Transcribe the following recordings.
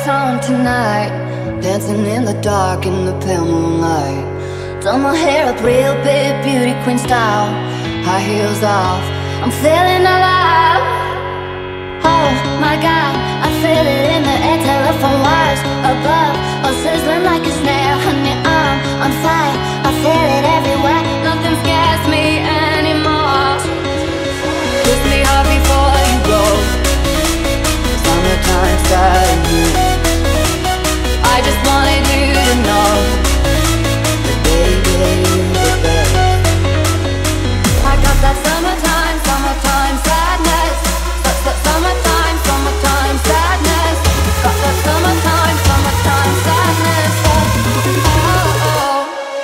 on tonight, dancing in the dark in the pale moonlight. Done my hair up real big, beauty queen style, high heels off, I'm feeling alive. Oh my God, I feel it in the air, telephone wires above, all sizzling like a snare. Honey, I'm on fire, I feel it everywhere, nothing scares me anymore. Kiss me hard before you go, summertime starting here. I just wanted you to know that baby, you're the best. I got that summertime, summertime sadness. Summertime, summertime sadness. Got that summertime, summertime sadness. Oh, oh.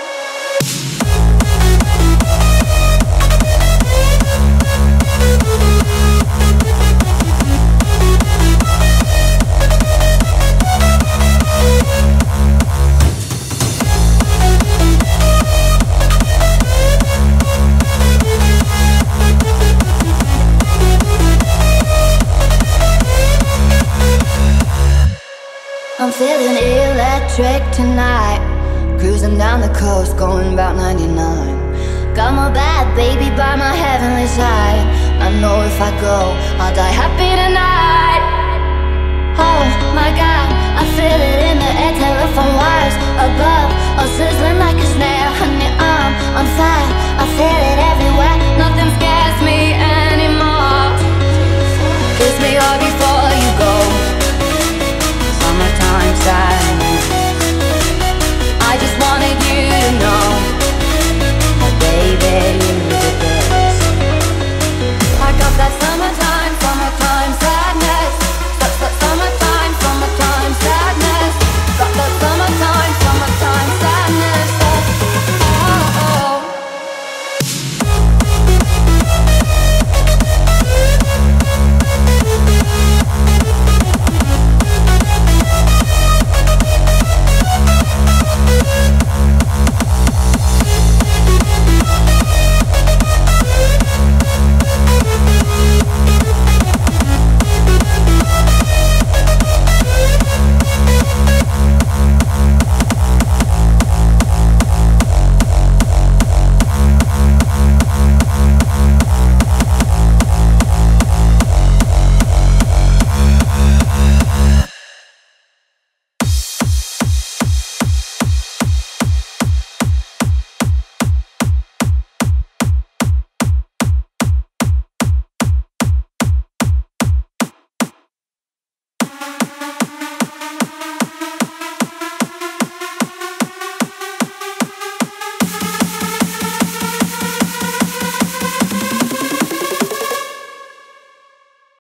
I'm feeling electric tonight, cruising down the coast, going about 99. Got my bad baby by my heavenly side. I know if I go, I'll die happy tonight. Oh my God, I feel it in the air, telephone wires above, all sizzling like a snare. Honey, I'm on fire, I feel it everywhere.